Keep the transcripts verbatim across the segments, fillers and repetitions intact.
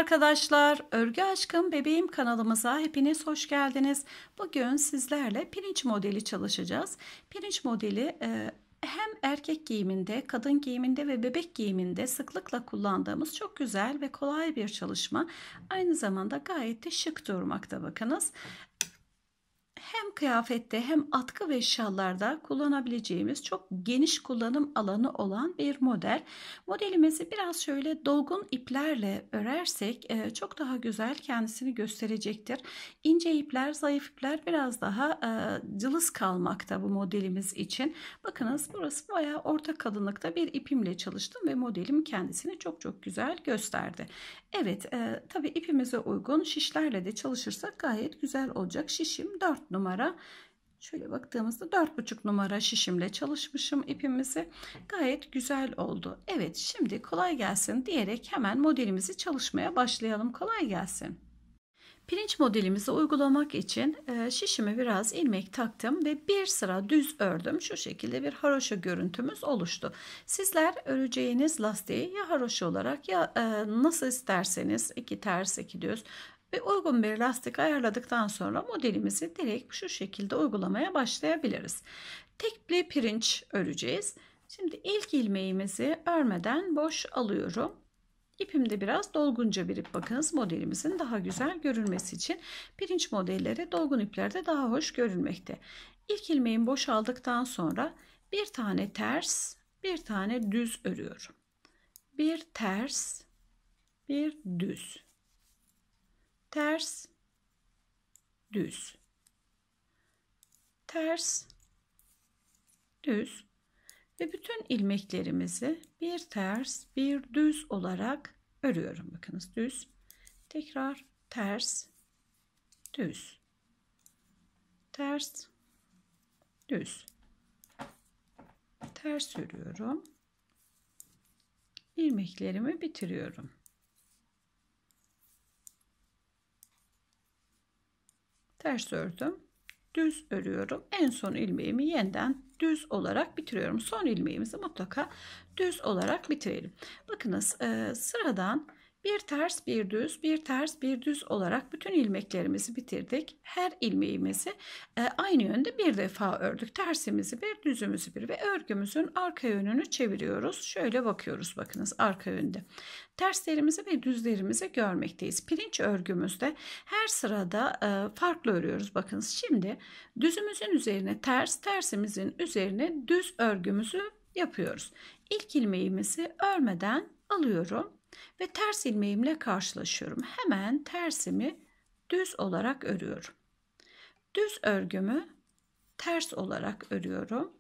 arkadaşlar, Örgü Aşkım Bebeğim kanalımıza hepiniz hoş geldiniz. Bugün sizlerle pirinç modeli çalışacağız. Pirinç modeli e, hem erkek giyiminde, kadın giyiminde ve bebek giyiminde sıklıkla kullandığımız çok güzel ve kolay bir çalışma. Aynı zamanda gayet de şık durmakta, bakınız. Hem kıyafette hem atkı ve şallarda kullanabileceğimiz çok geniş kullanım alanı olan bir model. Modelimizi biraz şöyle dolgun iplerle örersek çok daha güzel kendisini gösterecektir. İnce ipler, zayıf ipler biraz daha cılız kalmakta bu modelimiz için. Bakınız, burası bayağı orta kalınlıkta bir ipimle çalıştım ve modelim kendisini çok çok güzel gösterdi. Evet, e, tabii ipimize uygun şişlerle de çalışırsak gayet güzel olacak. Şişim dört numara. Şöyle baktığımızda dört buçuk numara şişimle çalışmışım ipimizi. Gayet güzel oldu. Evet, şimdi kolay gelsin diyerek hemen modelimizi çalışmaya başlayalım. Kolay gelsin. Pirinç modelimizi uygulamak için şişime biraz ilmek taktım ve bir sıra düz ördüm. Şu şekilde bir haroşa görüntümüz oluştu. Sizler öreceğiniz lastiği ya haroşa olarak ya nasıl isterseniz, iki ters iki düz ve uygun bir lastik ayarladıktan sonra modelimizi direkt şu şekilde uygulamaya başlayabiliriz. Tekli pirinç öreceğiz. Şimdi ilk ilmeğimizi örmeden boş alıyorum. İpimde biraz dolgunca bir ip, bakınız, modelimizin daha güzel görünmesi için pirinç modelleri dolgun iplerde daha hoş görünmekte. İlk ilmeğimi boşaldıktan sonra bir tane ters, bir tane düz örüyorum. Bir ters, bir düz. Ters, düz. Ters, düz. Ve bütün ilmeklerimizi bir ters bir düz olarak örüyorum. Bakınız, düz, tekrar ters, düz, ters, düz, ters örüyorum. İlmeklerimi bitiriyorum. Ters ördüm. Düz örüyorum. En son ilmeğimi yeniden düz olarak bitiriyorum. Son ilmeğimizi mutlaka düz olarak bitirelim. Bakınız, e, sıradan bir ters bir düz, bir ters bir düz olarak bütün ilmeklerimizi bitirdik. Her ilmeğimizi e, aynı yönde bir defa ördük. Tersimizi bir, düzümüzü bir ve örgümüzün arka yönünü çeviriyoruz. Şöyle bakıyoruz, bakınız, arka yönde. Terslerimizi ve düzlerimizi görmekteyiz. Pirinç örgümüzde her sırada e, farklı örüyoruz. Bakınız, şimdi düzümüzün üzerine ters, tersimizin üzerine düz örgümüzü yapıyoruz. İlk ilmeğimizi örmeden alıyorum ve ters ilmeğimle karşılaşıyorum. Hemen tersimi düz olarak örüyorum. Düz örgümü ters olarak örüyorum.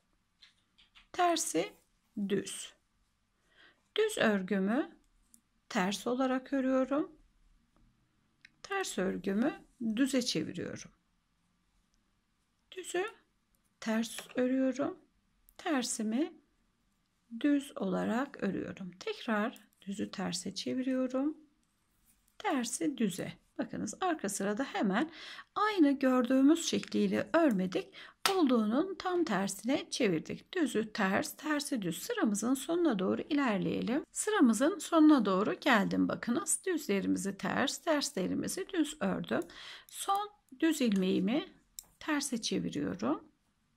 Tersi düz. Düz örgümü ters olarak örüyorum. Ters örgümü düze çeviriyorum. Düzü ters örüyorum. Tersimi düz olarak örüyorum. Tekrar düzü terse çeviriyorum. Tersi düze. Bakınız, arka sırada hemen aynı gördüğümüz şekliyle örmedik. Olduğunun tam tersine çevirdik. Düzü ters, tersi düz. Sıramızın sonuna doğru ilerleyelim. Sıramızın sonuna doğru geldim. Bakınız, düzlerimizi ters, terslerimizi düz ördüm. Son düz ilmeğimi terse çeviriyorum.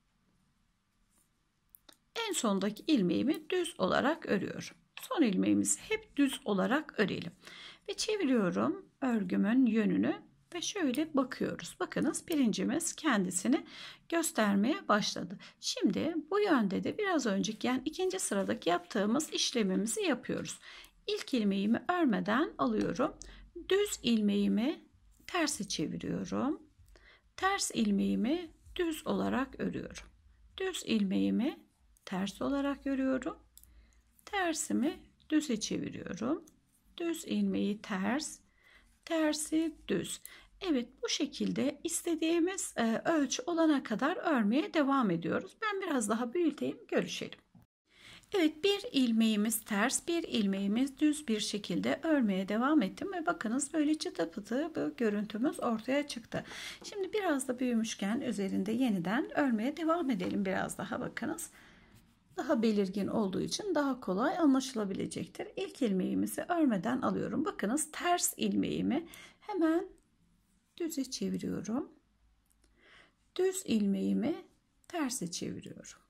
En sondaki ilmeğimi düz olarak örüyorum. Son ilmeğimizi hep düz olarak örelim. Ve çeviriyorum örgümün yönünü ve şöyle bakıyoruz. Bakınız, pirincimiz kendisini göstermeye başladı. Şimdi bu yönde de biraz önceki, yani ikinci sıradaki yaptığımız işlemimizi yapıyoruz. İlk ilmeğimi örmeden alıyorum. Düz ilmeğimi terse çeviriyorum. Ters ilmeğimi düz olarak örüyorum. Düz ilmeğimi ters olarak örüyorum. Tersimi düze çeviriyorum. Düz ilmeği ters, tersi düz. Evet, bu şekilde istediğimiz e, ölçü olana kadar örmeye devam ediyoruz. Ben biraz daha büyüteyim, görüşelim. Evet, bir ilmeğimiz ters, bir ilmeğimiz düz bir şekilde örmeye devam ettim ve bakınız, böyle çıtı pıtı bir görüntümüz ortaya çıktı. Şimdi biraz da büyümüşken üzerinde yeniden örmeye devam edelim biraz daha, bakınız. daha belirgin olduğu için daha kolay anlaşılabilecektir. İlk ilmeğimizi örmeden alıyorum. Bakınız ters ilmeğimi hemen düze çeviriyorum. Düz ilmeğimi terse çeviriyorum.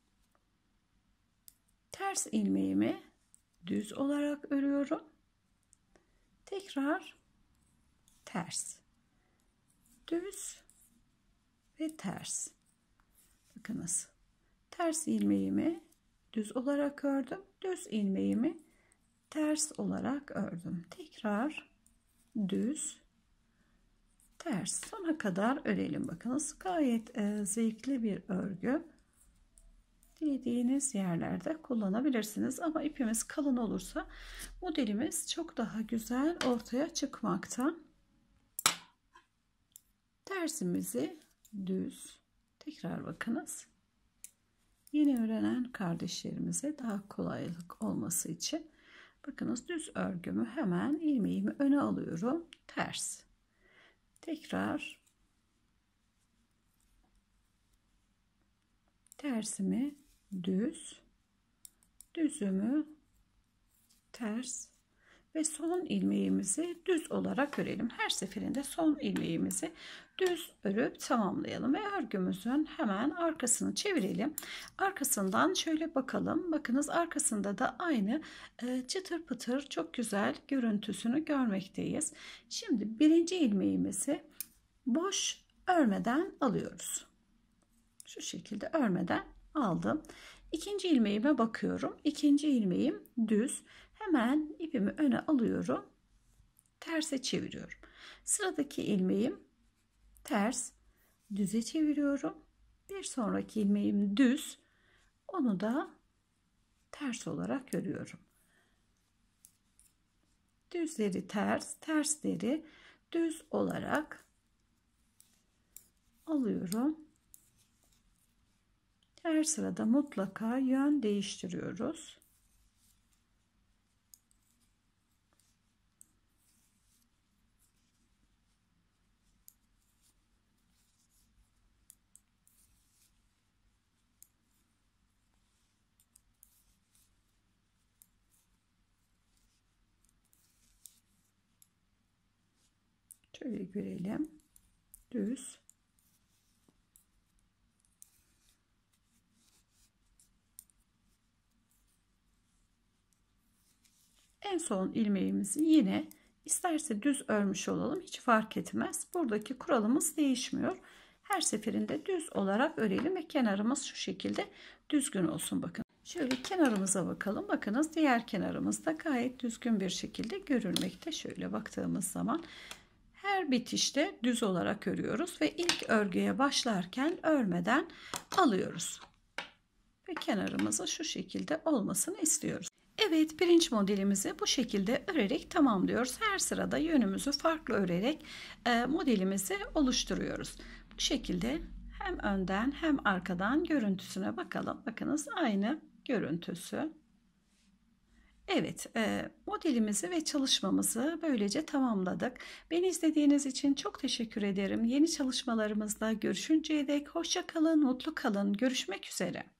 Ters ilmeğimi düz olarak örüyorum. Tekrar ters. Düz ve ters. Bakınız. Ters ilmeğimi düz olarak ördüm. Düz ilmeğimi ters olarak ördüm. Tekrar düz, ters. Sona kadar örelim. Bakınız gayet e, zevkli bir örgü. Dilediğiniz yerlerde kullanabilirsiniz. Ama ipimiz kalın olursa modelimiz çok daha güzel ortaya çıkmakta. Tersimizi düz. Tekrar bakınız. Yeni öğrenen kardeşlerimize daha kolaylık olması için bakınız düz örgümü hemen ilmeğimi öne alıyorum. Ters. Tekrar tersimi düz, düzümü ters ve son ilmeğimizi düz olarak örelim. Her seferinde son ilmeğimizi düz örüp tamamlayalım ve örgümüzün hemen arkasını çevirelim. Arkasından şöyle bakalım. Bakınız arkasında da aynı çıtır pıtır çok güzel görüntüsünü görmekteyiz. Şimdi birinci ilmeğimizi boş örmeden alıyoruz. Şu şekilde örmeden aldım. İkinci ilmeğime bakıyorum. İkinci ilmeğim düz. Hemen ipimi öne alıyorum. Terse çeviriyorum. Sıradaki ilmeğim ters. Düze çeviriyorum. Bir sonraki ilmeğim düz. Onu da ters olarak örüyorum. Düzleri ters, tersleri düz olarak alıyorum. Her sırada mutlaka yön değiştiriyoruz. Şöyle görelim. Düz. En son ilmeğimizi yine isterse düz örmüş olalım, hiç fark etmez. Buradaki kuralımız değişmiyor. Her seferinde düz olarak örelim ve kenarımız şu şekilde düzgün olsun. Bakın şöyle kenarımıza bakalım. Bakınız diğer kenarımız da gayet düzgün bir şekilde görülmekte. Şöyle baktığımız zaman her bitişte düz olarak örüyoruz ve ilk örgüye başlarken örmeden alıyoruz. Ve kenarımızı şu şekilde olmasını istiyoruz. Evet, birinci modelimizi bu şekilde örerek tamamlıyoruz. Her sırada yönümüzü farklı örerek e, modelimizi oluşturuyoruz. Bu şekilde hem önden hem arkadan görüntüsüne bakalım. Bakınız aynı görüntüsü. Evet, e, modelimizi ve çalışmamızı böylece tamamladık. Beni izlediğiniz için çok teşekkür ederim. Yeni çalışmalarımızda görüşünceye dek hoşça kalın, mutlu kalın. Görüşmek üzere.